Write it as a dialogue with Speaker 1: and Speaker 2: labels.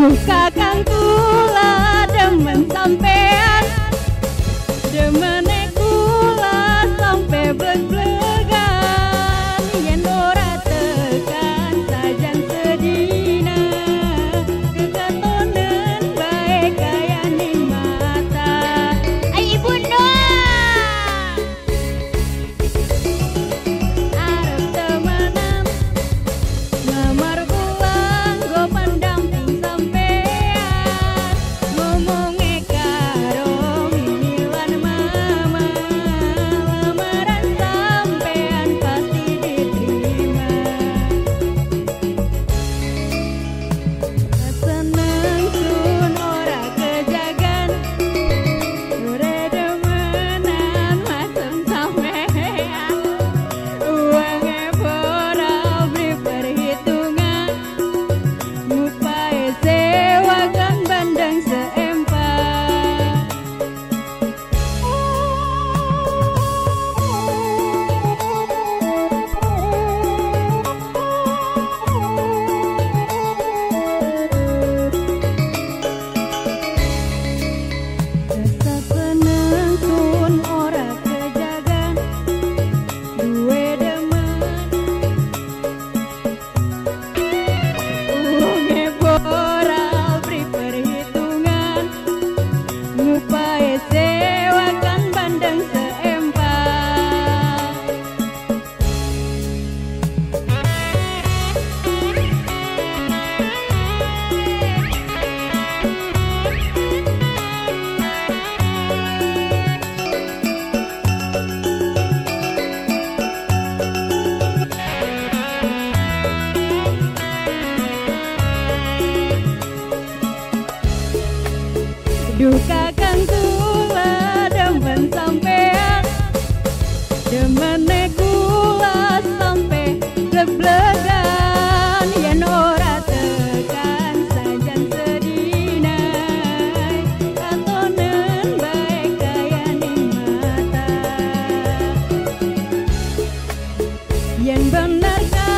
Speaker 1: Duh kakang kula demen sampean, demene kula sampe bleg-blegan, yen ora tekan sajan sedina, kekatonen bae kaya ning mata. Ai ibunda arep temenan ngamar kula nggo pendamping sampean, ngomonge karo mimi lan mama, lamaran sampean pasti diterima. Seneng sun ora kejagan, ora demenan masem sampean, uangnya pora beli perhitungan, ngupae sewakan bandeng seempat. Rasa seneng sun ora kejagan, duwe demen uangnya pora beli perhitungan, ngupae sewakan bandeng seempat. Duh kakang kula demen sampean, demene kula sampe bleg-blegan, yen ora tekan sajan sedina, katonen bae kaya ning mata. Yen bener